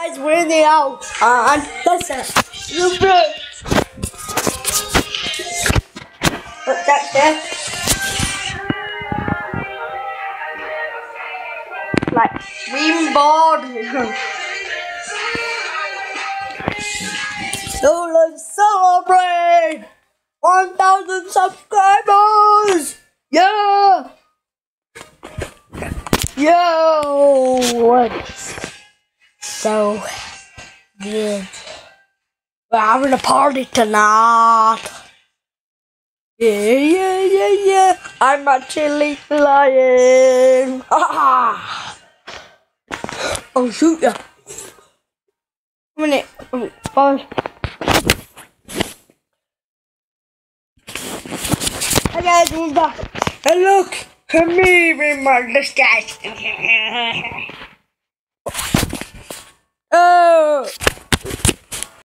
guys, we're in the house, and that's it. What's that there? Like, we're bored. So let's celebrate 1,000 subscribers! Yeah! Yo! So good. We're having a party tonight. Yeah. I'm actually flying. I'll shoot ya. A minute. Pause. Hey guys, we're back. And look at me with my mustache.